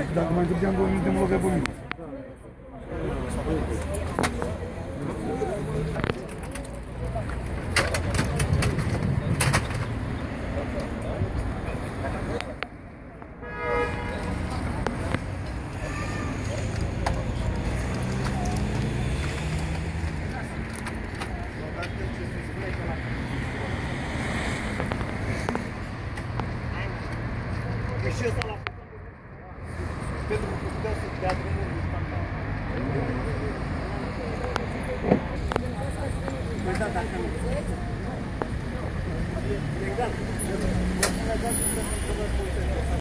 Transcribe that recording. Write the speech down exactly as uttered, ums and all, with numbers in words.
Dacă mai întârziam două minute, mă lovea pe mine.